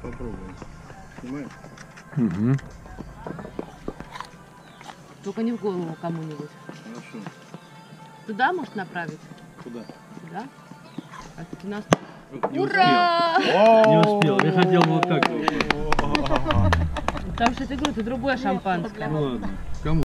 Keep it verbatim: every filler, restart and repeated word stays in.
попробуем. Снимаешь? Угу. Только не в голову кому-нибудь. Хорошо. Туда, может, направить? Куда? Сюда? А таки нас... Не Ура! Не успел. Я хотел вот так. Там, что ты говорю, это другое шампанское. Ну ладно. Кому?